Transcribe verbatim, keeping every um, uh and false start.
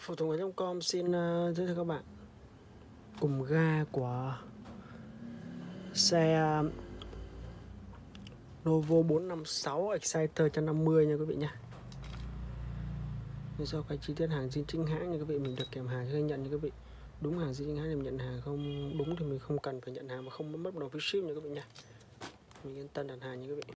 Phụ tùng ở trong com xin uh, giới thiệu các bạn cùng ga của xe uh, Novo bốn năm sáu Exciter một trăm năm mươi nha quý vị nha. Như sau cái chi tiết hàng zin chính hãng nha quý vị, mình được kèm hàng cho nhận nha quý vị. Đúng hàng zin chính hãng thì mình nhận hàng, không đúng thì mình không cần phải nhận hàng, mà không mất đồng phí ship nha quý vị nha. Mình yên tâm đặt hàng nha quý vị.